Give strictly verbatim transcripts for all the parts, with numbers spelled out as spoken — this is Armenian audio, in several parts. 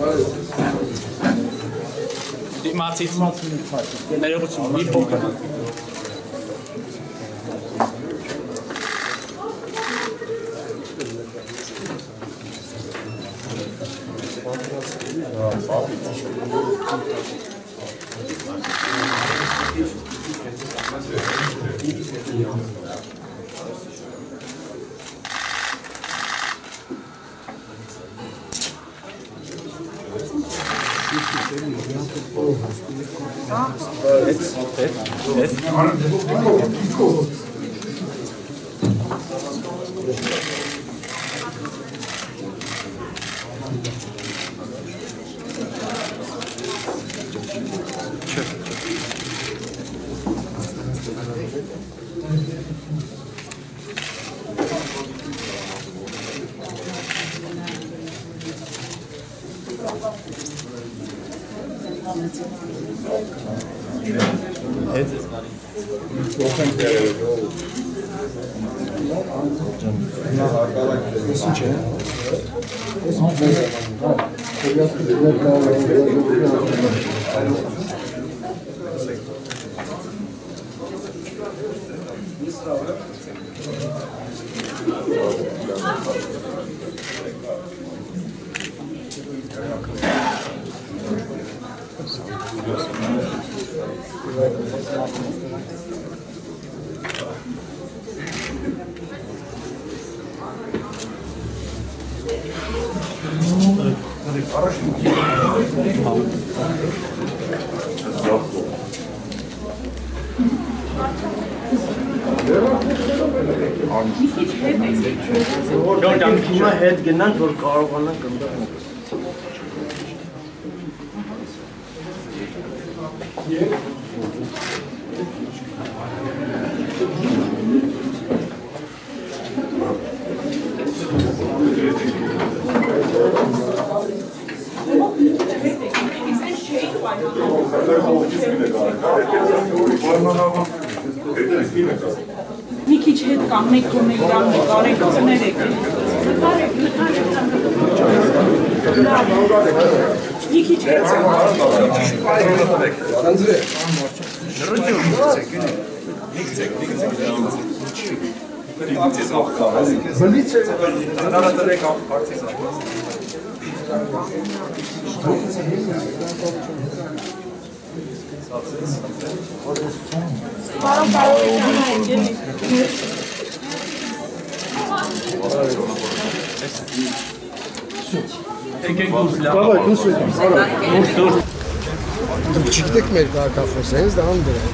Դիմացից ներողություն մի փոքր հետ գնանք, որ կարողանանք ընդդեմ։ Մի քիչ հետ կանգնեք, թողնեք իրան նկարեք, ցներեք։ Մի քիչ հետ կանգնեք։ Բարոն բարոն Չգիտեք մեր կարգախոսը, հենց դա անդր է։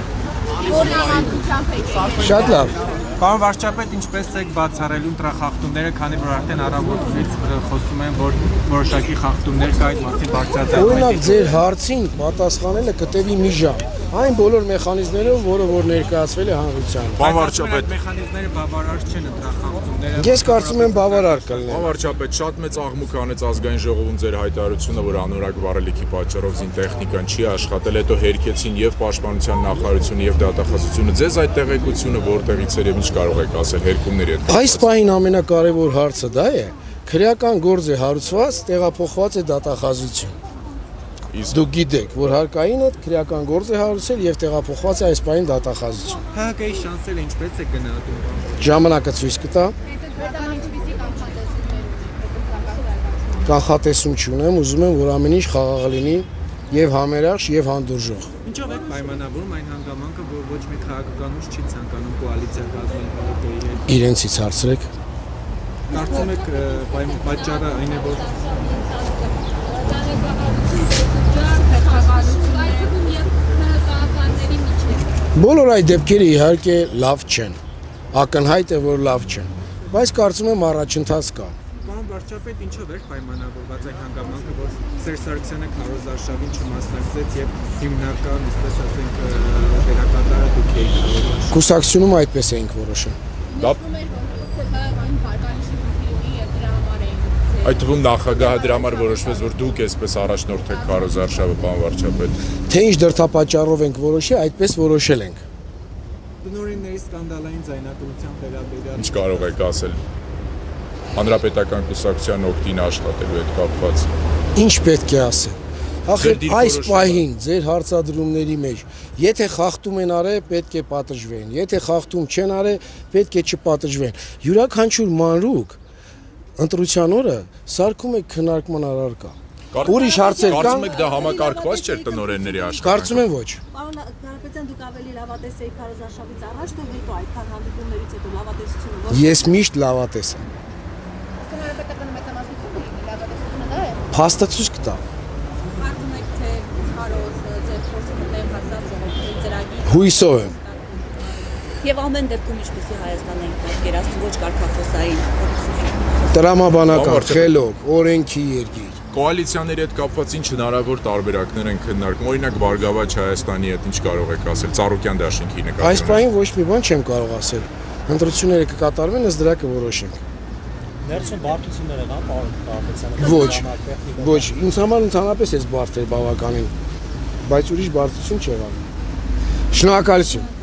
Շատ լավ։ Պարոն վարչապետ, ինչպես եք բացառելու ընտրախախտումները, քանի որ արդեն առավոտից խոսում են, որ որոշակի խախտումներ կա այդ մասին բարձրացած։ Օրինակ ձեր հարցին պատասխանելը կտևի մի ժամ։ Այն բոլոր մեխանիզմներով, որը որ ներկայացվել է հանրությանը։ Պարոն վարչապետ, մեխանիզմները բավարար չեն ընտրախախտումները։ Ես կարծում եմ բավարար կլինեն։ Պարոն վարչապետ, շատ մեծ աղմուկ անեց ազգային ժողովում ձեր հայտարարությունը, որ անորակ վառելիքի պատճառով զինտեխնիկան չի աշխատել, հետո հերքեցին եւ պաշտպանության նախարարությունը եւ դատախազությունը։ Ձեզ այդ տեղեկությունը որտեղից էր եւ ինչ կարող եք ասել հերկումների հետ։ Այս պահին ամենակարևոր հարցը դա է, քրեական գործ է հարուցված, տեղափոխված է դատախազություն։ Դուք գիտեք, որ հարկայինը քրեական գործ է հարուցել եւ տեղափոխված է այս պահին դատախազություն։ ՀՀԿ-ի շանսերը ինչպես է գնահատում։ Ժամանակը ցույց կտա։ Կանխատեսում չունեմ, ուզում եմ, որ ամեն ինչ խաղաղ լինի եւ համերաշխ եւ հանդուրժող։ Ինչով եք պայմանավորում այն հանգամանքը, որ ոչ մի քաղաքական ուժ չի ցանկանում կոալիցիա կազմել ՀՀԿ-ի հետ։ Իրենցից հարցրեք։ Կարծում եք պատճառը այն է, որ Բոլոր այդ դեպքերը իհարկե լավ չեն, ակնհայտ է, որ լավ չեն, բայց կարծում եմ առաջընթաց կա։ Պարոն վարչապետ, ինչով էր պայմանավորված այդ հանգամանքը, որ Սերժ Սարգսյանը քարոզարշավին չմասնակցեց եւ հիմնական, այսպես ասենք, դերակատարը դուք եք։ Կուսակցությունում այդպես էինք որոշել։ Այդ թվում նախագահը դրա համար որոշվեց, որ դուք այսպես առաջնորդ եք քարոզարշավը, պարոն վարչապետ։ Թե ինչ դրդապատճառով ենք որոշել, այդպես որոշել ենք։ Բնօրինների սկանդալային ձայնագրության վերաբերյալ Ինչ կարող եք ասել հանրապետական կուսակցության օգտին աշխատելու հետ կապված։ Ինչ պետք է ասեմ։ Ախր այս պահին ձեր հարցադրումների մեջ, եթե խախտում են արել, պետք է պատժվեն, եթե խախտում չեն արել, պետք է չպատժվեն։ Յուրաքանչյուր մանրուք ընտրության օրը սարքում է քննարկման առարկա։ Ուրիշ հարցեր կան։ Կարծում եք դա համակարգված չէր տնօրենների աշխատանքը։ Կարծում եմ ոչ։ Պարոն Կարապետյան, դուք ավելի լավատես եք քարոզարշավից առաջ, թե հետո այդքան հանդիպումներից հետո լավատեսությունը։ Ես միշտ լավատես եմ։ Հանրապետական մեծամասնությունը լավատեսությունը դա է։ Փաստը ցույց կտա։ Կարծում եք, թե քարոզ ձեր փորձը մտել հասավ ժողովրդի ծրագիր։ Հույսով եմ։ Եվ ամեն դեպքում ինչպեսի Հայաստան ենք պատկերացնում ոչ կարգախոսային փորձություն։ Տրամաբանական, խելոք, օրենքի երկիր։ Կոալիցիաների հետ կապված ինչ հնարավոր տարբերակներ են քննարկում։ Օրինակ Բարգավաճ Հայաստանի հետ ինչ կարող եք ասել, Ծառուկյան դաշինքի նկատմամբ։ Այս պահին ոչ մի բան չեմ կարող ասել։ Ընտրությունները կկատարվեն, ըստ դրա կորոշենք։ Ներսում բարդություններ եղան, պարոն Կարապետյան։ Ոչ, ոչ, ինձ համար ընդհանրապես էս բարդ էր բավականին, բայց ուրիշ բարդություն չեղավ։ Շնորհակալություն։